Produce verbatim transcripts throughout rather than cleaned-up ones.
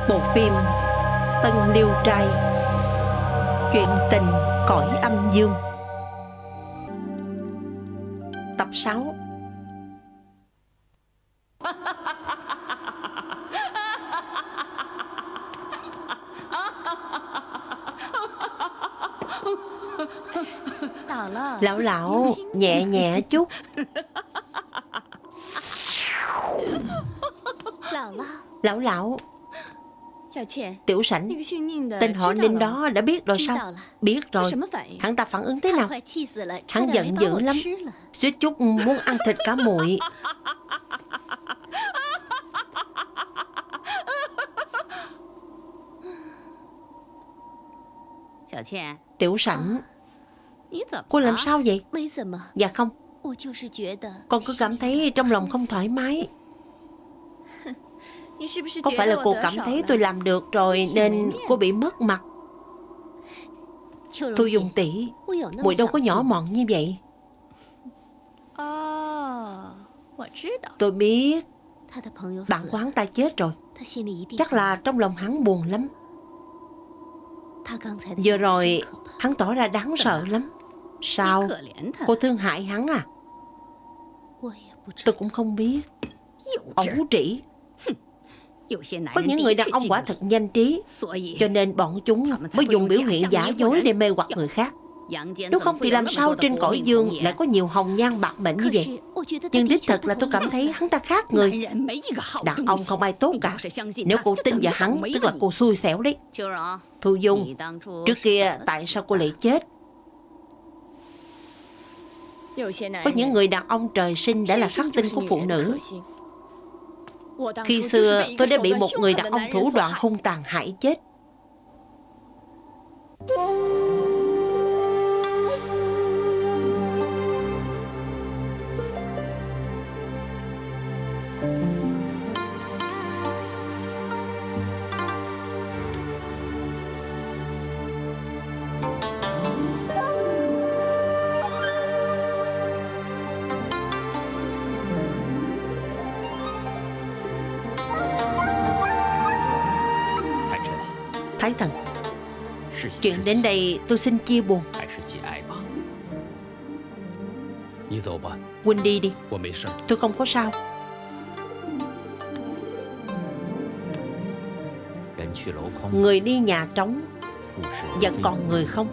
Bộ phim Tân Liêu Trai, chuyện tình cõi âm dương, tập sáu. Lão lão, nhẹ nhẹ chút. Lão lão, Tiểu Sảnh, tên họ Ninh đó đã biết rồi sao? Biết rồi. Hắn ta phản ứng thế nào? Hắn giận dữ lắm, suýt chút muốn ăn thịt cá muội. Tiểu Sảnh, cô làm sao vậy? Dạ không, con cứ cảm thấy trong lòng không thoải mái. Có phải là cô cảm thấy tôi làm được rồi nên cô bị mất mặt? Thu Dung tỷ, muội đâu có nhỏ mọn như vậy. Tôi biết bạn của hắn ta chết rồi, chắc là trong lòng hắn buồn lắm. Vừa rồi hắn tỏ ra đáng sợ lắm. Sao? Cô thương hại hắn à? Tôi cũng không biết. Ẩu trĩ. Có những người đàn ông quả thật nhanh trí, cho nên bọn chúng mới dùng biểu hiện giả dối để mê hoặc người khác. Nếu không thì làm sao trên cõi dương lại có nhiều hồng nhan bạc mệnh như vậy? Nhưng đích thực là tôi cảm thấy hắn ta khác người. Đàn ông không ai tốt cả. Nếu cô tin vào hắn, tức là cô xui xẻo đấy. Thu Dung, trước kia tại sao cô lại chết? Có những người đàn ông trời sinh đã là khắc tinh của phụ nữ. Khi xưa tôi đã bị một người đàn ông thủ đoạn hung tàn hại chết. Thái Thần, chuyện đến đây tôi xin chia buồn. Huynh đi đi, tôi không có sao. Người đi nhà trống, vẫn còn người không.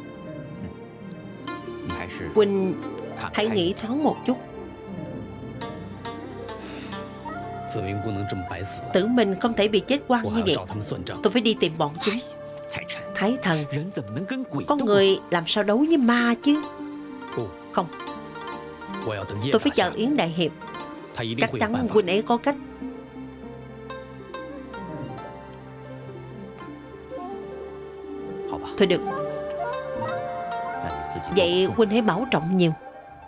Huynh hãy nghĩ thoáng một chút. Tử Minh không thể bị chết oan như vậy. Tôi phải đi tìm bọn chúng. Thái Thần, con người làm sao đấu với ma chứ? Không, tôi phải chờ Yến Đại Hiệp. Chắc chắn huynh ấy có cách. Thôi được. Vậy huynh hãy bảo trọng nhiều.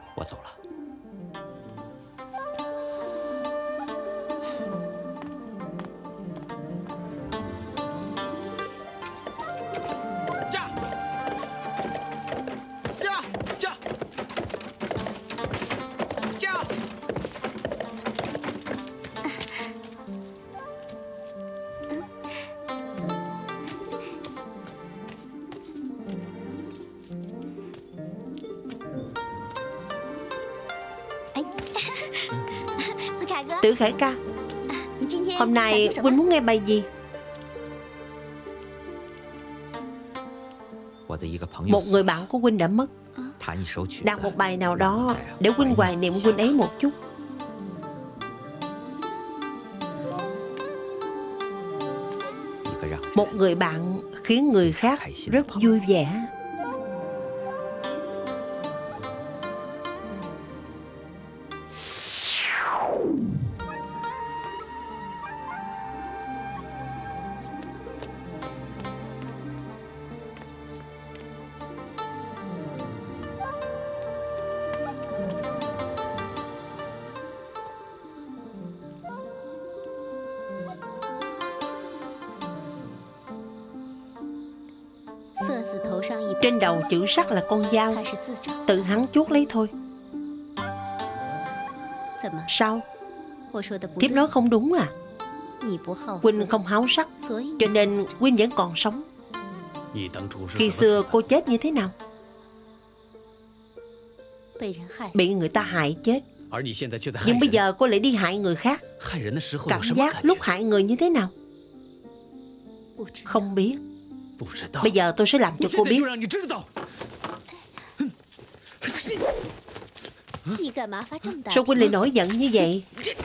Tử Khải ca, hôm nay huynh muốn nghe bài gì? Một người bạn của huynh đã mất. Đàn một bài nào đó để huynh hoài niệm huynh ấy một chút. Một người bạn khiến người khác rất vui vẻ. Trên đầu chữ sắc là con dao, tự hắn chuốt lấy thôi. Sao? Thiếp nói không đúng à? Huynh không háo sắc, cho nên Huynh vẫn còn sống. Khi xưa cô chết như thế nào? Bị người ta hại chết. Nhưng bây giờ cô lại đi hại người khác. Cảm giác lúc hại người như thế nào? Không biết. Bây giờ tôi sẽ làm cho cô biết. Sao Huynh lại nổi giận như vậy?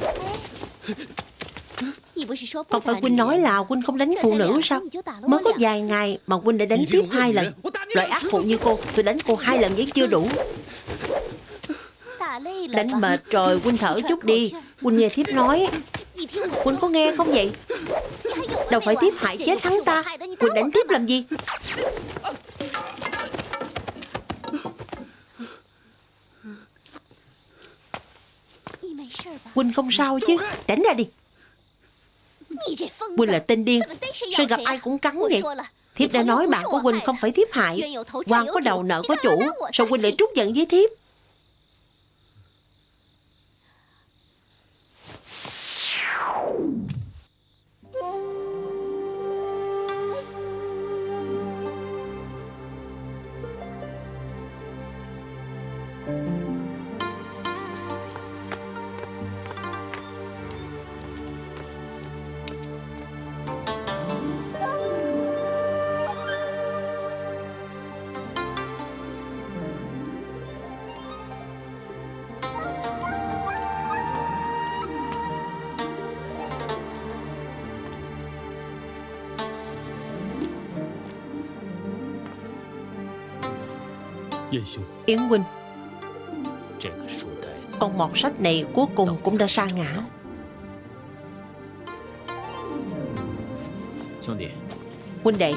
Không phải Huynh nói là Huynh không đánh phụ nữ sao? Mới có vài ngày mà Huynh đã đánh tiếp hai lần. Loại ác phụ như cô, tôi đánh cô hai lần vẫn chưa đủ. Đánh mệt rồi, Huynh thở chút đi. Huynh nghe thiếp nói. Huynh có nghe không vậy? Đâu phải thiếp hại chết hắn ta. Huynh đánh thiếp làm gì? Huynh không sao chứ? Tránh ra đi. Huynh là tên điên. Sao gặp ai cũng cắn vậy? Thiếp đã nói bạn của Huynh không phải thiếp hại. Quan có đầu nợ có chủ. Sao Huynh lại trút giận với thiếp? Yến Huynh, con mọt sách này cuối cùng cũng đã sa ngã. Huynh đệ,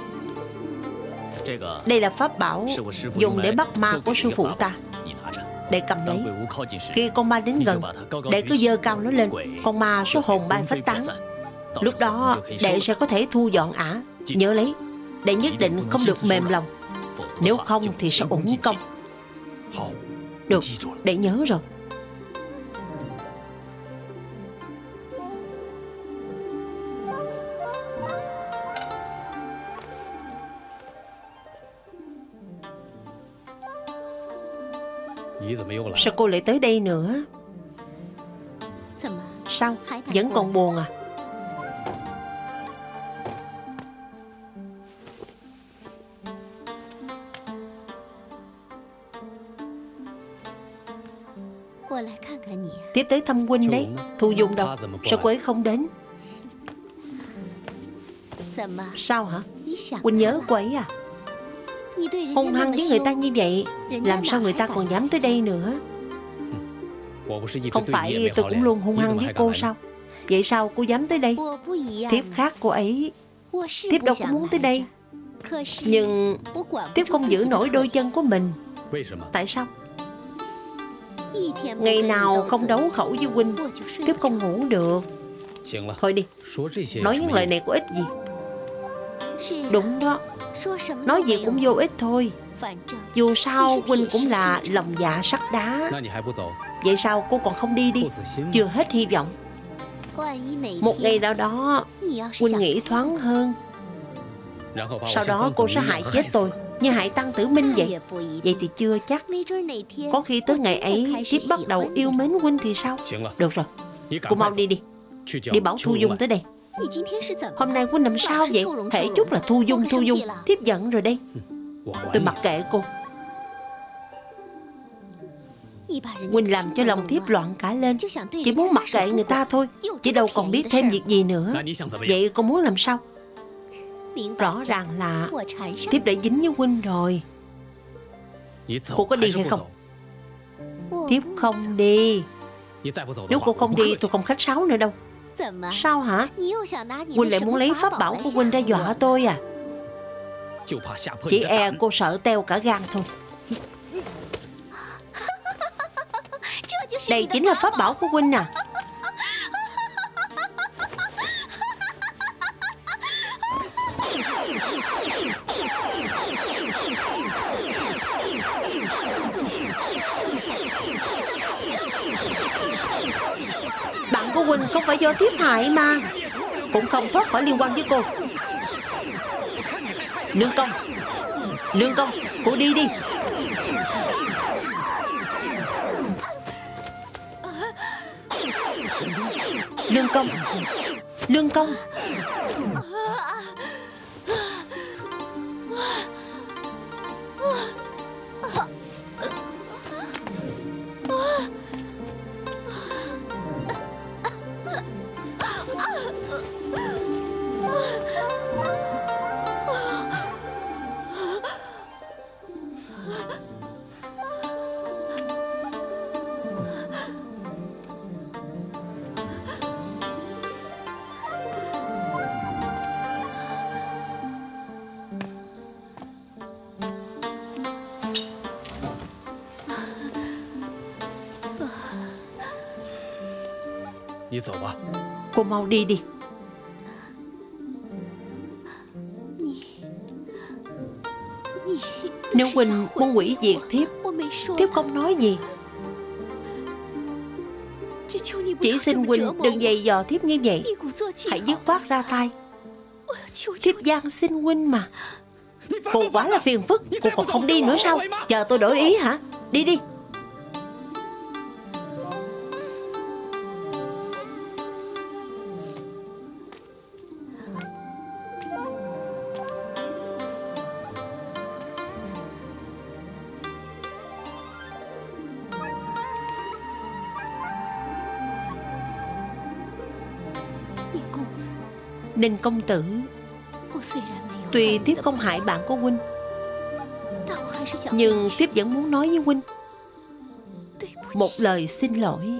đây là pháp bảo dùng để bắt ma của sư phụ ta. Đệ cầm lấy. Khi con ma đến gần, đệ cứ giơ cao nó lên, con ma số hồn bay phách tán. Lúc đó đệ sẽ có thể thu dọn ả. Nhớ lấy, đệ nhất định không được mềm lòng. Nếu không thì sẽ uổng công. Được, đệ nhớ rồi. Sao cô lại tới đây nữa? Sao, vẫn còn buồn à? Tiếp tới thăm Huynh đấy. Thu Dung đâu? Sao cô ấy không đến? Sao hả? Huynh nhớ cô ấy à? Hung hăng với người ta như vậy, làm sao người ta còn dám tới đây nữa? Không phải tôi cũng luôn hung hăng với cô sao? Vậy sao cô dám tới đây? Thiếp khác cô ấy. Thiếp đâu có muốn tới đây. Nhưng thiếp không giữ nổi đôi chân của mình. Tại sao? Ngày nào không đấu khẩu với Huynh, thiếp không ngủ được. Thôi đi, nói những lời này có ích gì? Đúng đó, nói gì cũng vô ích thôi. Dù sao Huynh cũng là lòng dạ sắt đá. Vậy sao cô còn không đi đi? Chưa hết hy vọng. Một ngày nào đó Huynh nghĩ thoáng hơn, sau đó cô sẽ hại chết tôi như hại Tăng Tử Minh vậy. Vậy thì chưa chắc. Có khi tới ngày ấy thiếp bắt đầu yêu mến Huynh thì sao? Được rồi, cô mau đi đi. Đi bảo Thu Dung tới đây. Hôm nay Huynh làm sao vậy? Hễ chút là Thu Dung Thu Dung. Thiếp giận rồi đây. Tôi mặc kệ cô. Huynh làm cho lòng thiếp loạn cả lên. Chỉ muốn mặc kệ người ta thôi, chứ đâu còn biết thêm việc gì nữa. Vậy cô muốn làm sao? Rõ ràng là thiếp đã dính với Huynh rồi. Cô có đi hay không? Thiếp không đi. Nếu cô không đi tôi không khách sáo nữa đâu. Sao hả? Huynh lại muốn lấy pháp bảo của Huynh ra dọa tôi à? Chỉ e cô sợ teo cả gan thôi. Đây chính là pháp bảo của Huynh à? Bạn của Huynh không phải phải do thiếp hại mà. Cũng không thoát khỏi liên quan với cô. Lương công, Lương công, cô đi đi. Lương công, Lương công. Cô mau đi đi. Nếu huynh muốn hủy diệt thiếp, thiếp không nói gì. Chỉ xin huynh đừng dày dò thiếp như vậy. Hãy dứt khoát ra tay. Thiếp van xin huynh mà. Cô quá là phiền phức. Cô còn không đi nữa sao? Chờ tôi đổi ý hả? Đi đi. Ninh công tử, tuy thiếp không hại bạn của huynh, nhưng thiếp vẫn muốn nói với huynh một lời xin lỗi.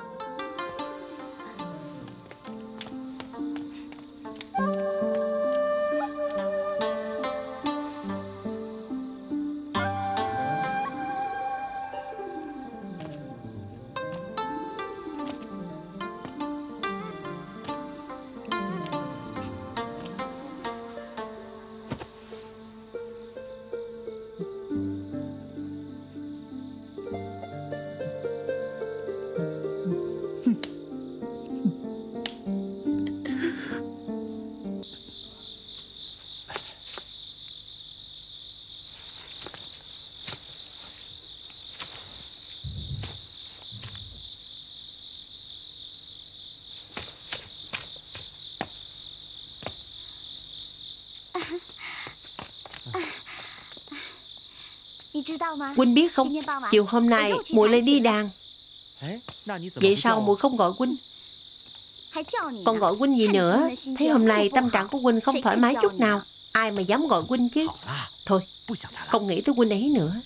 Huynh biết không, chiều hôm nay muội lại đi đàn. Vậy sao muội không gọi huynh? Còn gọi huynh gì nữa? Thấy hôm nay tâm trạng của huynh không thoải mái chút nào. Ai mà dám gọi huynh chứ? Thôi, không nghĩ tới huynh ấy nữa.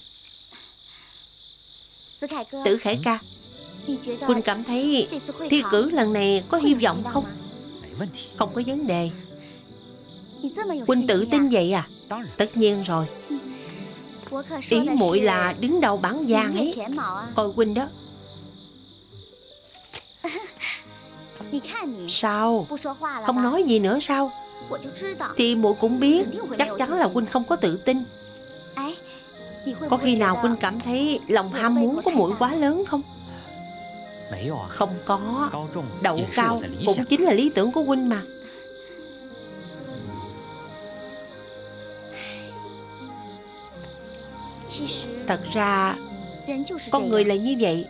Tử Khải ca, huynh cảm thấy thi cử lần này có hy vọng không? Không có vấn đề. Huynh tự tin vậy à? Tất nhiên rồi. Ý muội là đứng đầu bảng vàng ấy. Coi huynh đó. Sao? Không nói gì nữa sao? Thì muội cũng biết chắc chắn là huynh không có tự tin. Có khi nào huynh cảm thấy lòng ham muốn của muội quá lớn không? Không có. Đậu cao cũng chính là lý tưởng của huynh mà. Thật ra con người là như vậy.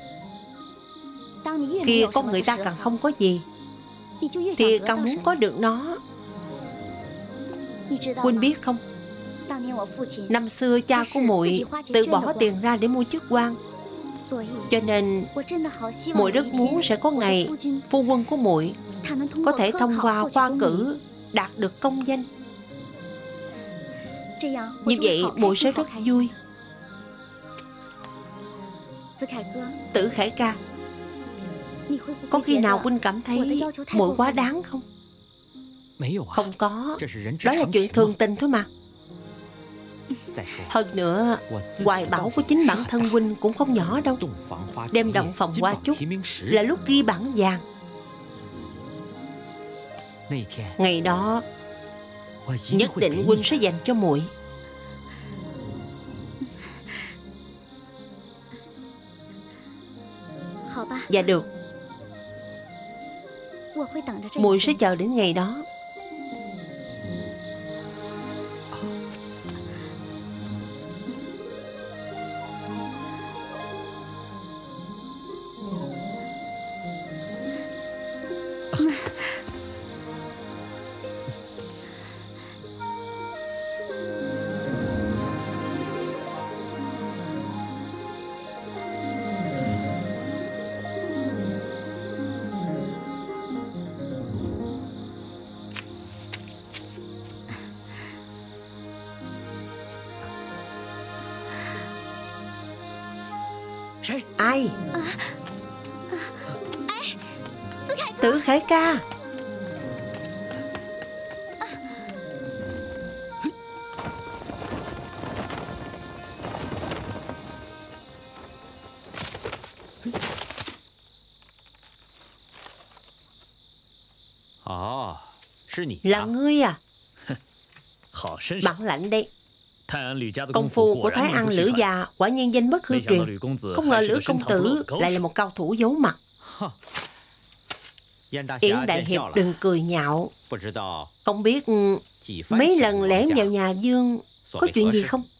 Khi con người ta càng không có gì thì càng muốn có được nó. Huynh biết không, năm xưa cha của muội tự bỏ tiền ra để mua chức quan, cho nên muội rất muốn sẽ có ngày phu quân của muội có thể thông qua khoa cử đạt được công danh. Như vậy muội sẽ rất vui. Tử Khải ca, có khi nào huynh cảm thấy muội quá đáng không? Không có. Đó là chuyện thường tình thôi mà. Hơn nữa, hoài bão của chính bản thân huynh cũng không nhỏ đâu. Đêm động phòng hoa chúc là lúc ghi bảng vàng. Ngày đó nhất định huynh sẽ dành cho muội. Dạ được. muội sẽ chờ đến ngày đó. Ai? Tử Khải ca. Là ngươi à? Bản lãnh đây. Công phu của Thái An Lữ già quả nhiên danh bất hư truyền. Không ngờ Lữ công tử lại là một cao thủ giấu mặt. Yến đại hiệp đừng cười nhạo. Không biết mấy lần lẻn vào nhà Dương có chuyện gì không?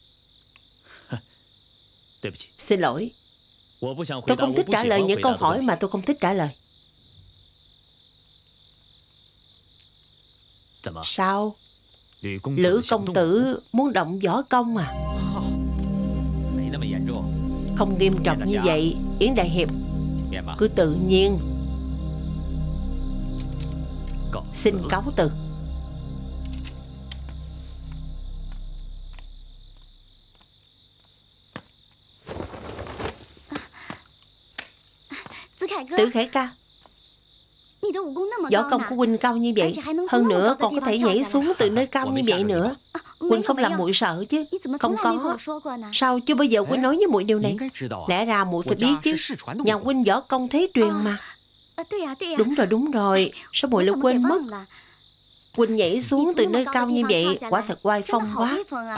Xin lỗi, tôi không thích trả lời những câu hỏi mà tôi không thích trả lời. Sao? Lữ công tử muốn động võ công à? Không nghiêm trọng như vậy, Yến đại hiệp. Cứ tự nhiên. Xin cáo từ. Tử Khải ca, võ công của huynh cao như vậy, hơn nữa còn có thể nhảy xuống từ nơi cao như vậy nữa. Huynh không làm muội sợ chứ? Không có. Sao chưa bao giờ huynh nói với muội điều này? Lẽ ra muội phải biết chứ. Nhà huynh võ công thế truyền mà. Đúng rồi, đúng rồi. Sao muội lại quên mất? Huynh nhảy xuống từ nơi cao như vậy quả thật oai phong quá.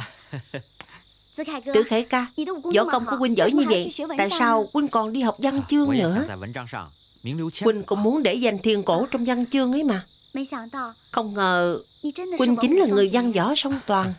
Tử Khải ca, võ công của huynh giỏi như vậy, tại sao huynh còn đi học văn chương nữa? Huynh cũng muốn để danh thiên cổ trong văn chương ấy mà. Không ngờ huynh chính là người văn võ song toàn.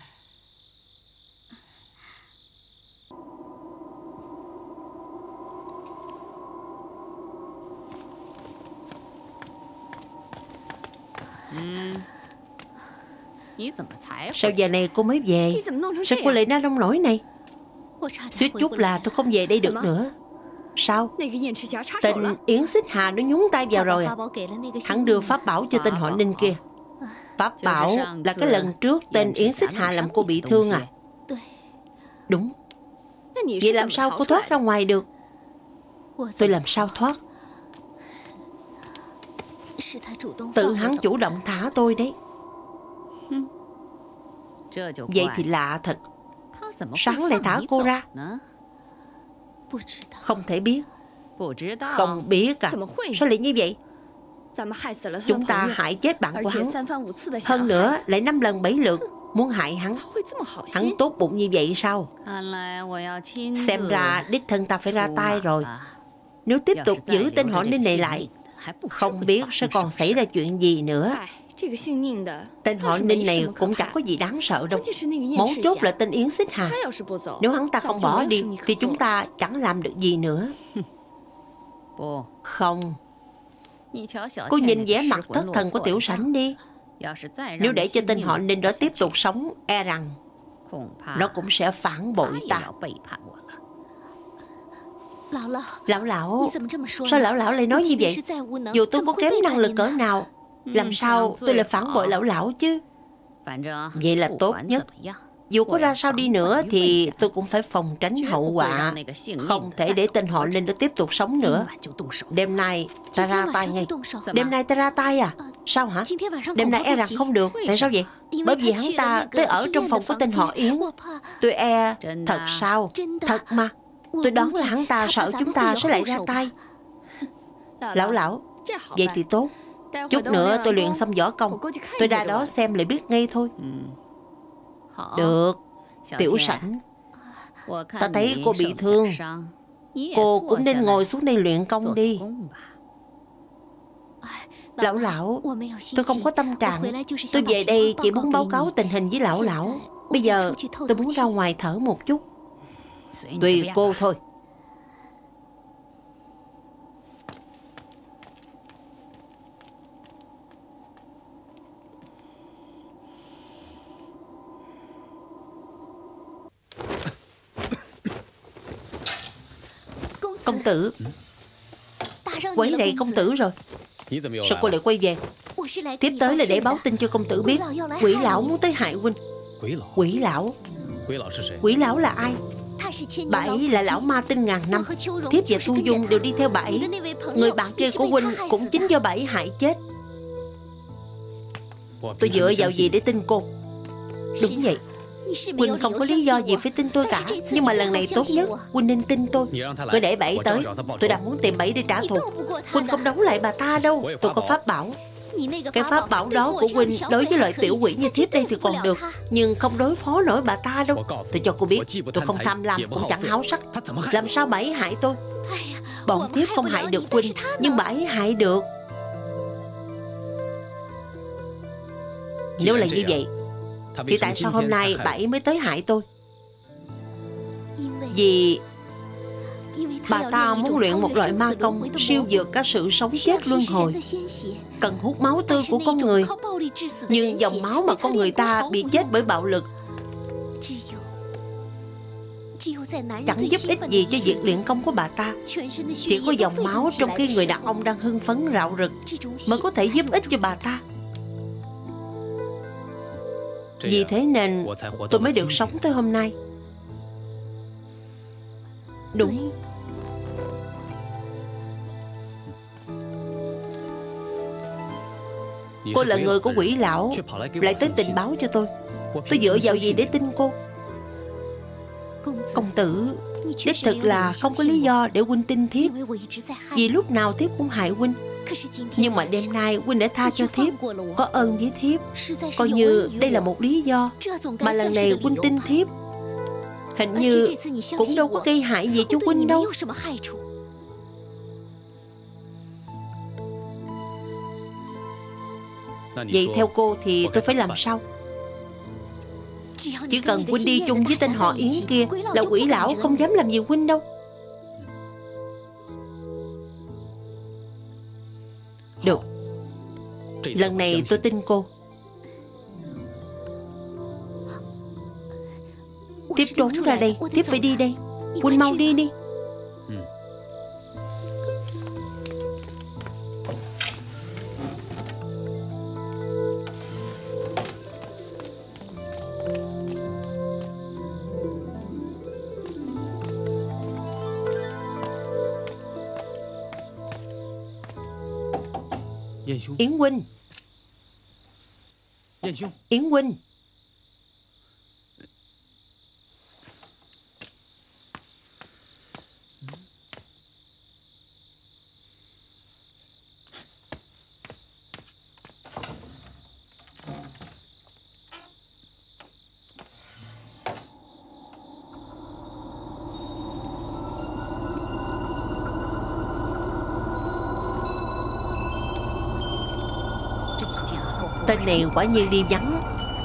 Sao giờ này cô mới về? Sao cô lại nói nông nổi này? Suýt chút là tôi không về đây được nữa. Sao? Tên Yến Xích Hà nó nhúng tay vào rồi à? Hắn đưa pháp bảo cho tên họ Ninh kia. Pháp bảo là cái lần trước tên Yến Xích Hà làm cô bị thương à? Đúng. Vậy làm sao cô thoát ra ngoài được? Tôi làm sao thoát? Tự hắn chủ động thả tôi đấy. Vậy thì lạ thật. Sáng lại thả cô ra? Không thể biết. Không biết à? Sao lại như vậy? Chúng ta hại chết bạn của hắn, hơn nữa lại năm lần bảy lượt muốn hại hắn. Hắn tốt bụng như vậy sao? Xem ra đích thân ta phải ra tay rồi. Nếu tiếp tục giữ tên họ Ninh này lại, không biết sẽ còn xảy ra chuyện gì nữa. Tên họ Ninh này cũng chẳng có gì đáng sợ đâu. Mấu chốt là tên Yến Xích Hà. Nếu hắn ta không bỏ đi thì chúng ta chẳng làm được gì nữa. Không. Cô nhìn vẻ mặt thất thần của Tiểu Sảnh đi. Nếu để cho tên họ Ninh đó tiếp tục sống, e rằng nó cũng sẽ phản bội ta. Lão lão, sao lão lão lại nói như vậy? Dù tôi có kém năng lực cỡ nào, làm sao tôi lại phản bội lão lão chứ? Vậy là tốt nhất. Dù có ra sao đi nữa thì tôi cũng phải phòng tránh hậu quả. Không thể để tên họ Ninh đó tiếp tục sống nữa. Đêm nay ta ra tay ngay. Đêm nay ta ra tay à? Sao hả? Đêm nay e rằng không được. Tại sao vậy? Bởi vì hắn ta tới ở trong phòng của tên họ Yến. Tôi e. Thật sao? Thật mà. Tôi đoán là hắn ta sợ chúng ta sẽ lại ra tay. Lão lão, vậy thì tốt. Chút nữa tôi luyện xong võ công, tôi ra đó xem lại biết ngay thôi. Được. Tiểu Sảnh, ta thấy cô bị thương, cô cũng nên ngồi xuống đây luyện công đi. Lão lão, tôi không có tâm trạng. Tôi về đây chỉ muốn báo cáo tình hình với lão lão. Bây giờ tôi muốn ra ngoài thở một chút. Tùy cô thôi. Công tử, quấy rầy công tử rồi. Sao cô lại quay về? Tiếp tới là để báo tin cho công tử biết Quỷ lão muốn tới hại huynh. Quỷ lão? Quỷ lão là ai? Bà ấy là lão ma tinh ngàn năm. Thiếp và Thu Dung đều đi theo bà ấy. Người bạn kia của huynh cũng chính do bà ấy hại chết. Tôi dựa vào gì để tin cô? Đúng vậy, huynh không có lý do gì phải tin tôi cả. Nhưng mà lần này tốt nhất huynh nên tin tôi. Cứ để bà ấy tới. Tôi đang muốn tìm bà ấy để trả thù. Huynh không đấu lại bà ta đâu. Tôi có pháp bảo. Cái pháp bảo đó của huynh đối với loại tiểu quỷ như thiếp đây thì còn được, nhưng không đối phó nổi bà ta đâu. Tôi cho cô biết, tôi không tham lam cũng chẳng háo sắc. Làm sao bà ấy hại tôi? Bọn thiếp không hại được huynh, nhưng bà ấy hại được. Nếu là như vậy thì tại sao hôm nay bà ấy mới tới hại tôi? Vì bà ta muốn luyện một loại ma công siêu vượt các sự sống chết luân hồi, cần hút máu tươi của con người. Nhưng dòng máu mà con người ta bị chết bởi bạo lực chẳng giúp ích gì cho việc luyện công của bà ta. Chỉ có dòng máu trong khi người đàn ông đang hưng phấn rạo rực mới có thể giúp ích cho bà ta. Vì thế nên tôi mới được sống tới hôm nay. Đúng. Cô là người của quỷ lão, lại tới tình báo cho tôi. Tôi dựa vào gì để tin cô? Công tử, đích thực là không có lý do để huynh tin thiếp, vì lúc nào thiếp cũng hại huynh. Nhưng mà đêm nay huynh đã tha cho thiếp, có ơn với thiếp, coi như đây là một lý do. Mà lần này huynh tin thiếp, hình như cũng đâu có gây hại gì cho huynh đâu. Vậy theo cô thì tôi phải làm sao? Chỉ cần huynh đi chung với tên họ Yến kia là quỷ lão không dám làm gì huynh đâu. Được, lần này tôi tin cô. Tiếp trốn ra đây, tiếp phải đi đây. Huynh mau đi đi. Yến huynh, Yến huynh. Tên này quả nhiên đi vắng.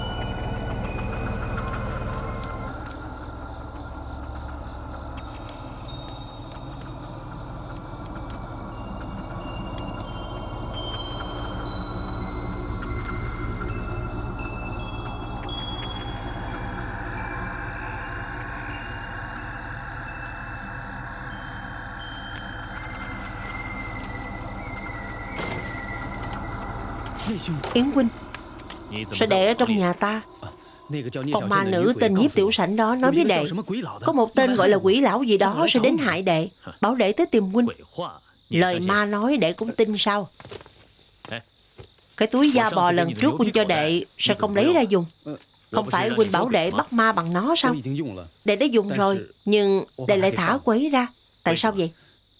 Yến huynh, sao đệ ở trong nhà ta? Con ma nữ tên Nhiếp Tiểu Sảnh đó nói với đệ, có một tên gọi là quỷ lão gì đó sẽ đến hại đệ, bảo đệ tới tìm huynh. Lời ma nói đệ cũng tin sao? Cái túi da bò lần trước huynh cho đệ sao không lấy ra dùng? Không phải huynh bảo đệ bắt ma bằng nó sao? Đệ đã dùng rồi, nhưng đệ lại thả cô ấy ra. Tại sao vậy?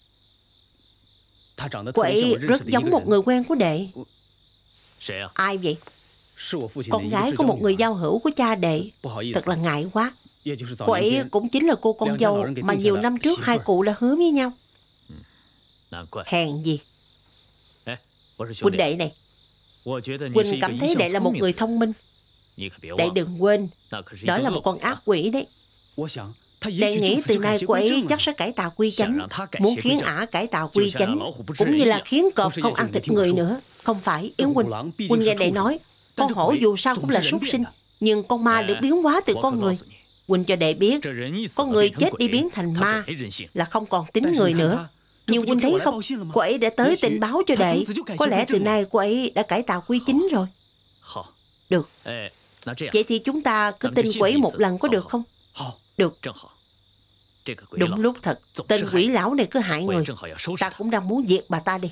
Cô ấy rất giống một người quen của đệ. Ai vậy? Con gái của một người giao hữu của cha đệ. Thật là ngại quá. Cô ấy cũng chính là cô con dâu mà nhiều năm trước hai cụ đã hứa với nhau. Hèn gì. Huynh đệ này, Huynh cảm thấy đệ là một người thông minh. Đệ đừng quên, đó là một con ác quỷ đấy. Đệ nghĩ từ nay cô ấy chắc sẽ cải tà quy chánh, muốn khiến ả cải tà quy chánh, cũng như là khiến cọp không ăn thịt người nữa. Không phải, Yến Huynh, Huynh nghe đệ nói, con hổ dù sao cũng là súc sinh, nhưng con ma được biến hóa từ con người. Huynh cho đệ biết, con người chết đi biến thành ma là không còn tính người nữa. Nhưng Huynh thấy không, cô ấy đã tới tình báo cho đệ. Có lẽ từ nay cô ấy đã cải tà quy chính rồi. Được. Vậy thì chúng ta cứ tin cô ấy một lần có được không? Được. Đúng lúc thật, tên quỷ lão này cứ hại người. Ta cũng đang muốn diệt bà ta đi.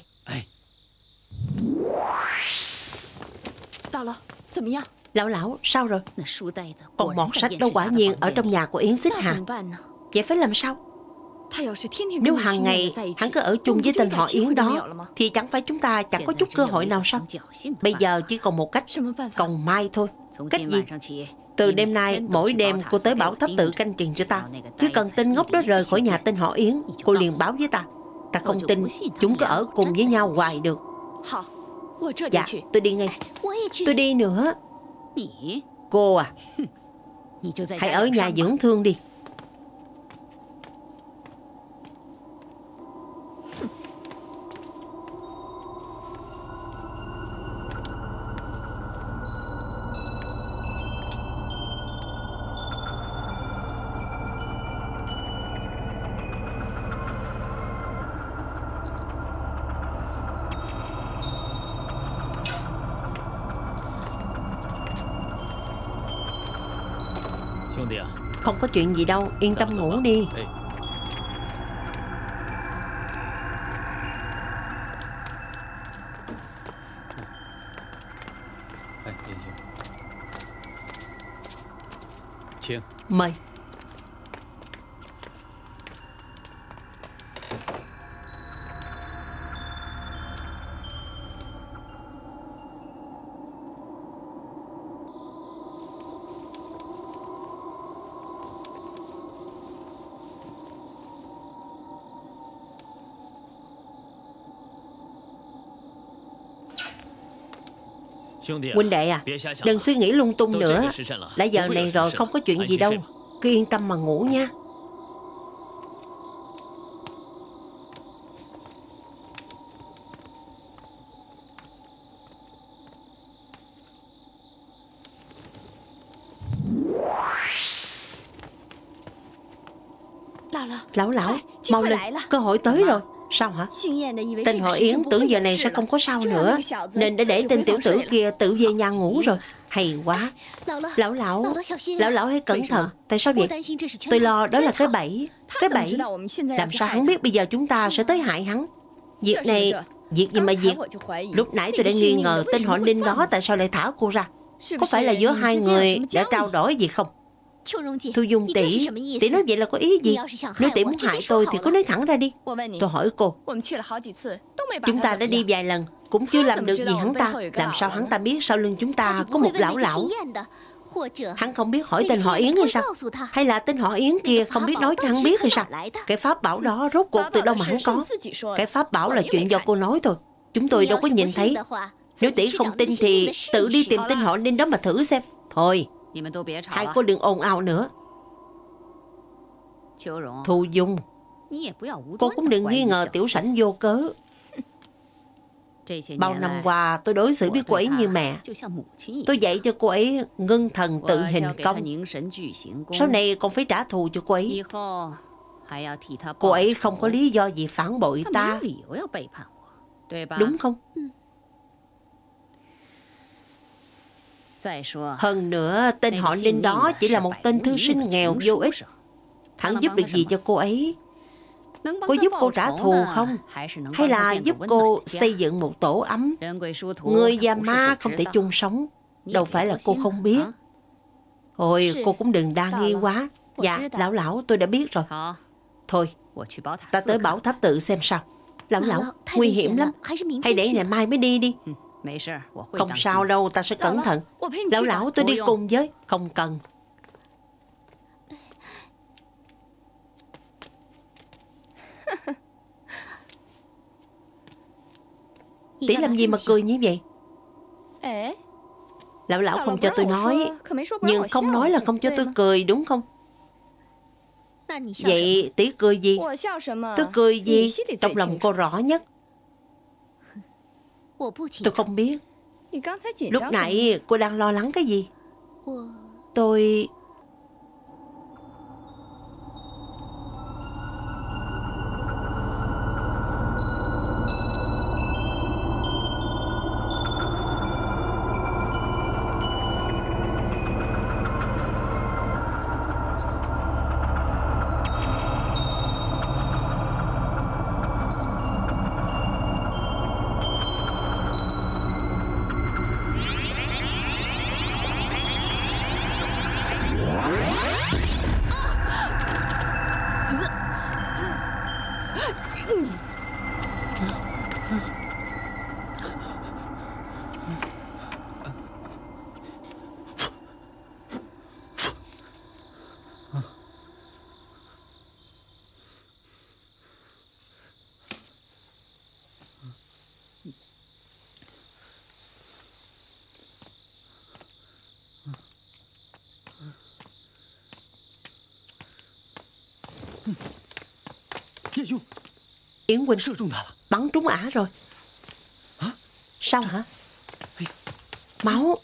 Lão lão, sao rồi? Còn mọt sách đâu quả nhiên ở trong nhà của Yến Xích Hà. Vậy phải làm sao? Nếu hàng ngày hắn cứ ở chung với tên họ Yến đó, thì chẳng phải chúng ta chẳng có chút cơ hội nào sao? Bây giờ chỉ còn một cách, cầu mai thôi. Cách gì? Từ đêm nay, mỗi đêm cô tới Bảo Tháp Tự canh chừng cho ta. Chỉ cần tên ngốc đó rời khỏi nhà tên họ Yến, cô liền báo với ta. Ta không tin chúng có ở cùng với nhau hoài được. Dạ, tôi đi ngay. Tôi đi nữa. Cô à, hãy ở nhà dưỡng thương đi. Không có chuyện gì đâu, yên tâm ngủ đi. Mời. Huynh đệ à, đừng suy nghĩ lung tung nữa. Đã giờ này rồi, không có chuyện gì đâu. Cứ yên tâm mà ngủ nha. Lão lão, mau lên, cơ hội tới rồi. Sao hả? Tên họ Yến tưởng giờ này sẽ không có sao nữa, nên đã để tên tiểu tử kia tự về nhà ngủ rồi. Hay quá. Lão lão, lão lão hãy cẩn thận. Tại sao vậy? Tôi lo đó là cái bẫy. Cái bẫy? Làm sao hắn biết bây giờ chúng ta sẽ tới hại hắn? Việc này, việc gì mà việc? Lúc nãy tôi đã nghi ngờ tên họ Ninh đó tại sao lại thả cô ra. Có phải là giữa hai người đã trao đổi gì không? Thu Dung tỷ, tỷ nói vậy là có ý gì? Nếu tỷ muốn hại tôi thì cứ nói thẳng ra đi. Tôi hỏi cô, chúng ta đã đi vài lần cũng chưa làm được gì hắn ta. Làm sao hắn ta biết sau lưng chúng ta có một lão lão? Hắn không biết hỏi tên họ Yến hay sao? Hay là tên họ Yến kia không biết nói cho hắn biết hay sao? Cái pháp bảo đó rốt cuộc từ đâu mà hắn có? Cái pháp bảo là chuyện do cô nói thôi, chúng tôi đâu có nhìn thấy. Nếu tỷ không tin thì tự đi tìm tên họ Ninh đó mà thử xem. Thôi, hai cô đừng ồn ào nữa. Thu Dung, cô cũng đừng nghi ngờ tiểu sảnh vô cớ. Bao năm qua tôi đối xử với cô ấy như mẹ. Tôi dạy cho cô ấy ngưng thần tự hình công. Sau này còn phải trả thù cho cô ấy. Cô ấy không có lý do gì phản bội ta, đúng không? Hơn nữa, tên họ Ninh đó chỉ là một tên thư sinh nghèo vô ích. Hắn giúp được gì cho cô ấy? Có giúp cô trả thù không? Hay là giúp cô xây dựng một tổ ấm? Người và ma không thể chung sống. Đâu phải là cô không biết. Ôi, cô cũng đừng đa nghi quá. Dạ, lão lão, tôi đã biết rồi. Thôi, ta tới Bảo Tháp Tự xem sao. Lão lão, nguy hiểm lắm. Hay để ngày mai mới đi đi. Không sao đâu, ta sẽ cẩn thận. Lão lão, tôi đi cùng với. Không cần. Tỷ làm gì mà cười như vậy? Lão lão không cho tôi nói, nhưng không nói là không cho tôi cười, đúng không? Vậy tỷ cười gì? Tôi cười gì? Trong lòng cô rõ nhất. Tôi không biết. Lúc nãy cô đang lo lắng cái gì? Tôi... Yến huynh bắn trúng ả rồi. Sao hả? Máu.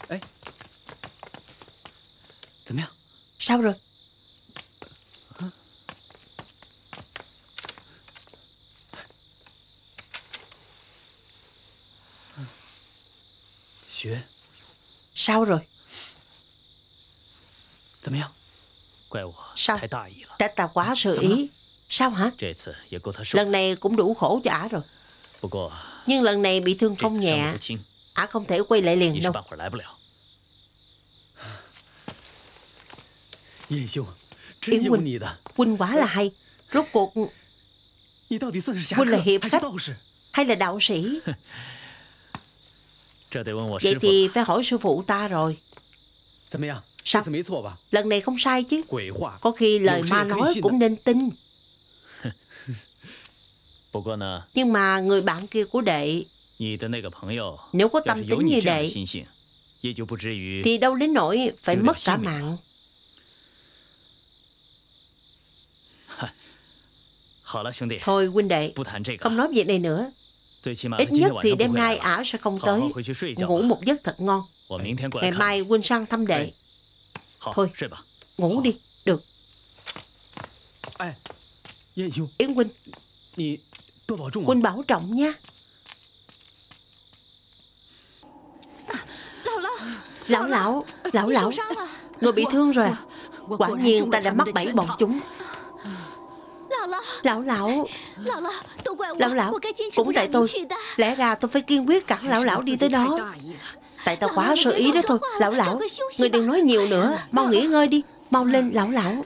Sao rồi? Sao rồi? Sao? Trách ta quá sơ ý. Sao hả? Lần này cũng đủ khổ cho ả rồi. Nhưng lần này bị thương không nhẹ. Ả không thể quay lại liền đâu. Yến huynh, huynh quá là hay. Rốt cuộc huynh là hiệp khách hay là đạo sĩ? Vậy thì phải hỏi sư phụ ta rồi. Sao? Lần này không sai chứ? Có khi lời ma nói cũng nên tin. Nhưng mà người bạn kia của đệ, nếu có tâm tính như đệ thì đâu đến nỗi phải mất cả mạng. Thôi huynh đệ, không nói việc này nữa. Ít nhất thì đêm nay ả sẽ không tới. Ngủ một giấc thật ngon. Ngày mai huynh sang thăm đệ. Thôi, ngủ đi. Được. Yến huynh, huynh bảo trọng nha. Lão lão, lão lão, người bị thương rồi à? Quả nhiên ta đã mắc bẫy bọn chúng. Lão lão, lão lão, cũng tại tôi. Lẽ ra tôi phải kiên quyết cản lão lão đi tới đó. Tại ta quá sơ ý đó thôi. Lão lão, người đừng nói nhiều nữa. Mau nghỉ ngơi đi. Mau lên lão lão.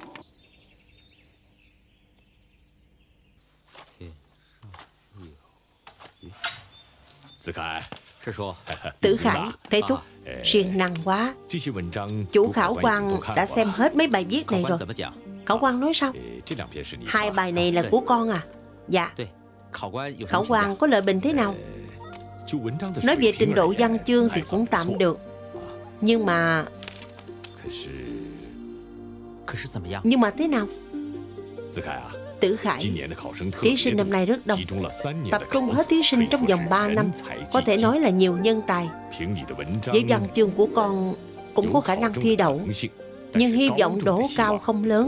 Tử Khải, Thế thúc, siêng năng quá. Chủ khảo quan đã xem hết mấy bài viết này rồi. Khảo quan nói sao? Hai bài này là của con à? Dạ. Khảo quan có lời bình thế nào? Nói về trình độ văn chương thì cũng tạm được. Nhưng mà... Nhưng mà thế nào? Tử Khải, thí sinh năm nay rất đông. Tập trung hết thí sinh trong vòng ba năm. Có thể nói là nhiều nhân tài. Với văn chương của con cũng có khả năng thi đậu. Nhưng hy vọng đỗ cao không lớn.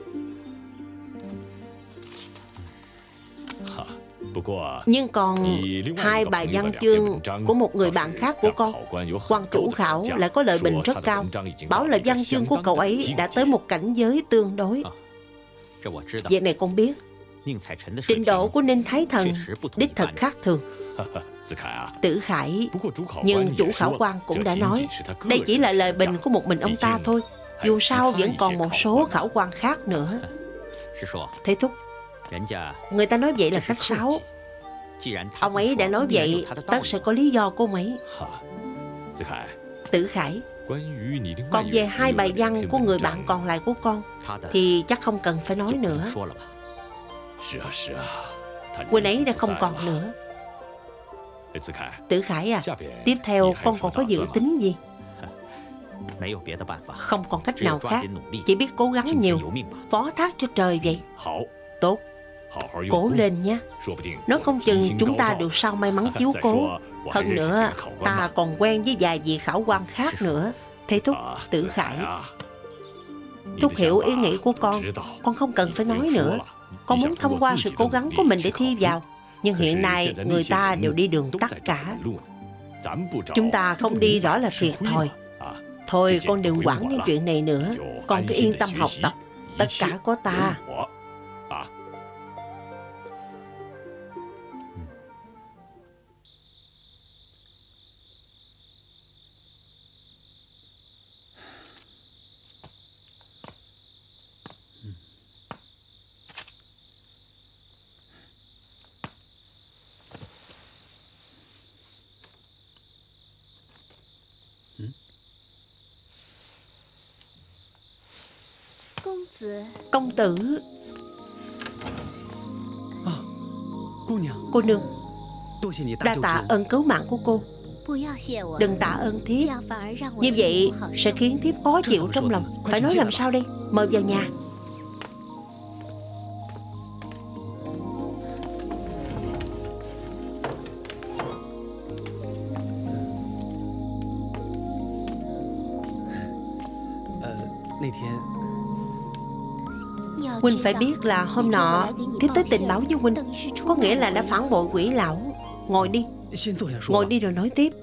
Nhưng còn hai bài văn chương của một người bạn khác của con, quan chủ khảo lại có lợi bình rất cao. Bảo là văn chương của cậu ấy đã tới một cảnh giới tương đối. Việc này con biết. Trình độ của Ninh Thái Thần đích thật khác thường. Tử Khải, nhưng chủ khảo quan cũng đã nói đây chỉ là lời bình của một mình ông ta thôi. Dù sao vẫn còn một số khảo quan khác nữa. Thế thúc, người ta nói vậy là khách sáo. Ông ấy đã nói vậy, tất sẽ có lý do của ông ấy. Tử Khải, còn về hai bài văn của người bạn còn lại của con thì chắc không cần phải nói nữa. Huynh ấy đã không còn nữa. Tử Khải à, tiếp theo con còn có dự tính gì? Không còn cách nào khác, chỉ biết cố gắng nhiều, phó thác cho trời vậy. Tốt, cố lên nha. Nói không chừng chúng ta được sao may mắn chiếu cố. Hơn nữa, ta còn quen với vài vị khảo quan khác nữa. Thế Thúc, Tử Khải, Thúc hiểu ý nghĩ của con. Con không cần phải nói nữa. Con muốn thông qua sự cố gắng của mình để thi vào. Nhưng hiện nay người ta đều đi đường tắt cả. Chúng ta không đi rõ là thiệt thòi. Thôi con đừng quản những chuyện này nữa. Con cứ yên tâm học tập. Tất cả có ta. Công tử. Cô nương, đa tạ ơn cứu mạng của cô. Đừng tạ ơn thiếp. Như vậy sẽ khiến thiếp khó chịu trong lòng. Phải nói làm sao đây? Mời vào nhà. Huynh phải biết là hôm nọ thiếp tới tình báo với Huynh, có nghĩa là đã phản bội Quỷ lão. Ngồi đi. Ngồi đi rồi nói tiếp.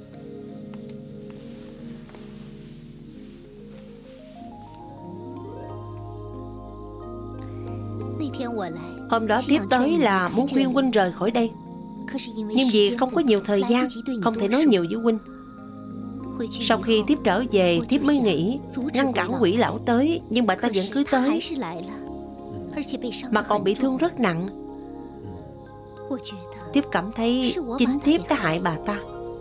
Hôm đó tiếp tới là muốn khuyên Huynh rời khỏi đây, nhưng vì không có nhiều thời gian, không thể nói nhiều với Huynh. Sau khi tiếp trở về, tiếp mới nghĩ ngăn cản Quỷ lão tới, nhưng bà ta vẫn cứ tới, mà còn bị thương rất nặng. Tiếp cảm thấy chính Tiếp đã hại bà ta.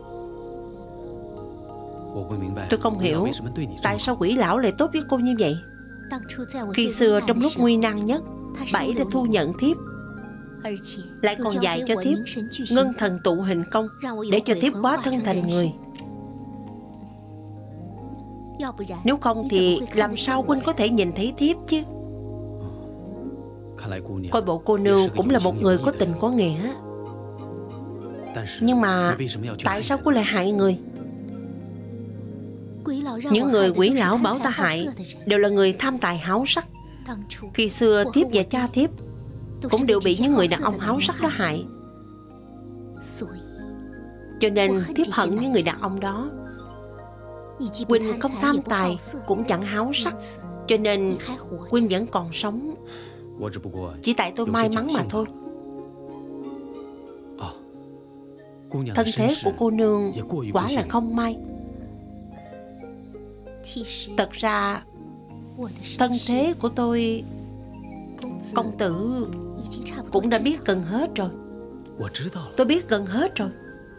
Tôi không hiểu tại sao Quỷ lão lại tốt với cô như vậy. Khi xưa trong lúc nguy nan nhất, bà ấy đã thu nhận Thiếp, lại còn dạy cho Thiếp ngân thần tụ hình công, để cho Thiếp hóa thân thành người. Nếu không thì làm sao Huynh có thể nhìn thấy Thiếp chứ? Coi bộ cô nương cũng là một người có tình có nghĩa. Nhưng mà tại sao cô lại hại người? Những người Quỷ lão bảo ta hại đều là người tham tài háo sắc. Khi xưa Thiếp và cha Thiếp cũng đều bị những người đàn ông háo sắc đó hại. Cho nên Thiếp hận những người đàn ông đó. Huynh không tham tài, cũng chẳng háo sắc, cho nên Huynh vẫn còn sống. Chỉ tại tôi may mắn mà thôi. Thân thế của cô nương quả là không may. Thật ra thân thế của tôi, công tử cũng đã biết gần hết rồi. Tôi biết gần hết rồi.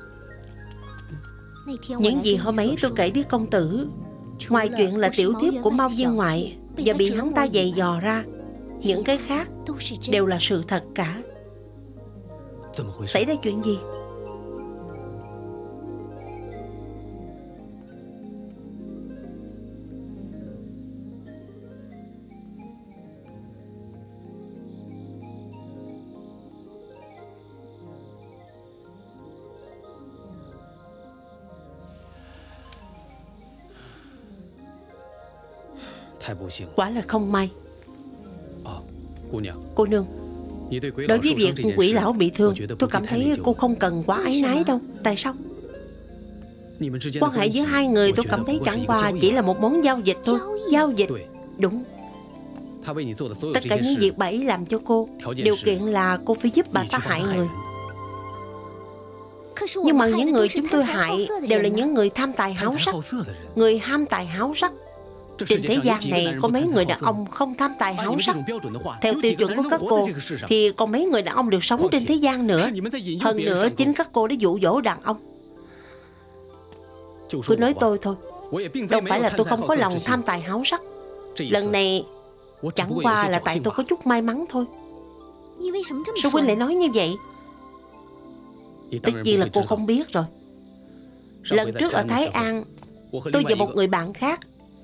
Những gì hôm ấy tôi kể với công tử, ngoài chuyện là tiểu thiếp của Mao viên ngoại và bị hắn ta giày dò ra, những cái khác đều là sự thật cả. Xảy ra chuyện gì? Quả là không may. Cô nương, đối với việc Quỷ lão bị thương, tôi cảm thấy cô không cần quá áy náy đâu. Tại sao? Quan hệ giữa hai người tôi cảm thấy chẳng qua chỉ là một món giao dịch thôi. Giao dịch. Đúng. Tất cả những việc bà ấy làm cho cô, điều kiện là cô phải giúp bà ta hại người. Nhưng mà những người chúng tôi hại đều là những người tham tài háo sắc. Người ham tài háo sắc. Trên thế gian này có mấy người đàn ông không tham tài háo sắc? Theo tiêu chuẩn của các cô thì còn mấy người đàn ông được sống trên thế gian nữa. Hơn nữa chính các cô đã dụ dỗ đàn ông. Cứ nói tôi thôi, đâu phải là tôi không có lòng tham tài háo sắc. Lần này chẳng qua là tại tôi có chút may mắn thôi. Sao Huynh lại nói như vậy? Tất nhiên là cô không biết rồi. Lần trước ở Thái An, tôi và một người bạn khác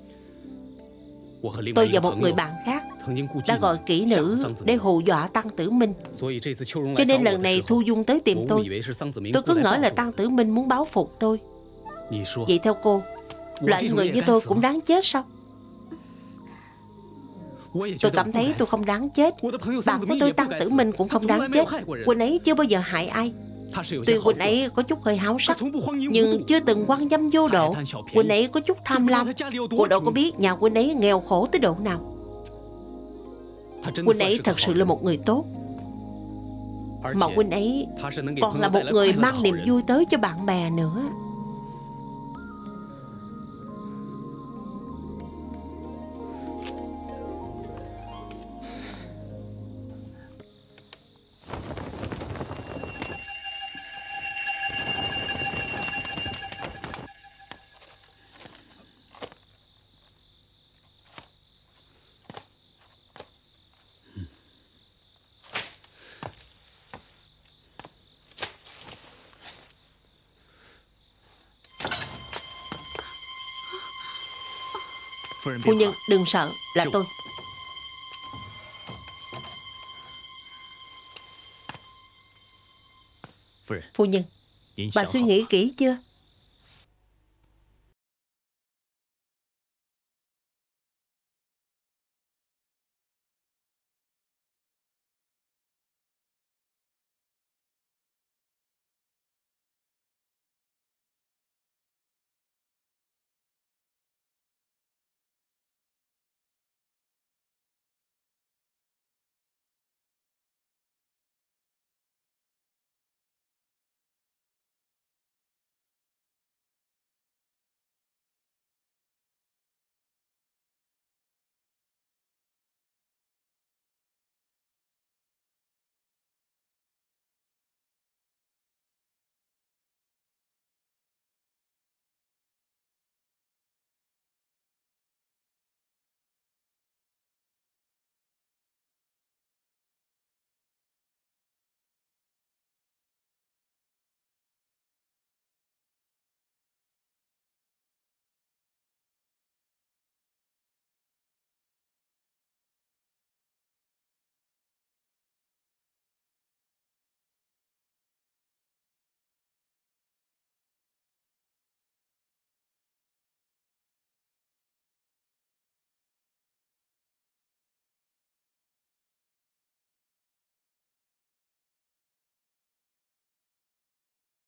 Tôi và một người bạn khác đã gọi kỹ nữ để hù dọa Tăng Tử Minh. Cho nên lần này Thu Dung tới tìm tôi, tôi cứ ngỡ là Tăng Tử Minh muốn báo phục tôi. Vậy theo cô, loại người như tôi cũng đáng chết sao? Tôi cảm thấy tôi không đáng chết. Bạn của tôi Tăng Tử Minh cũng không đáng chết. Huynh ấy chưa bao giờ hại ai. Tuy huynh ấy có chút hơi háo sắc, nhưng chưa từng quan dâm vô độ. Huynh ấy có chút tham lam. Cô đâu có biết nhà huynh ấy nghèo khổ tới độ nào. Huynh ấy thật sự là một người tốt. Mà huynh ấy còn là một người mang niềm vui tới cho bạn bè nữa. Phu nhân đừng sợ, là tôi. Phu nhân, bà suy nghĩ kỹ chưa?